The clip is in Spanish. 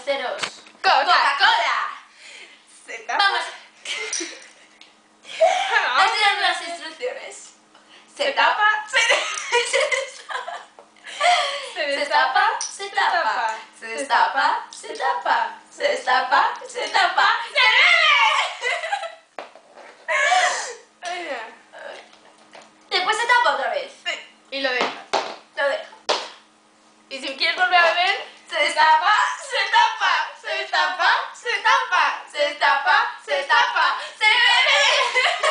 reposteros. Coca-Cola. Se tapa. Vamos. Estas son las instrucciones. Se tapa. Se destapa, se tapa. Se destapa, se tapa. Se destapa, se tapa. ¡Se bebe! Después se tapa otra vez. Y lo deja. Lo deja. Y si quieres volver a beber, Se destapa, se tapa. Se destapa, se tapa. Se destapa, se tapa. ¡Se bebe!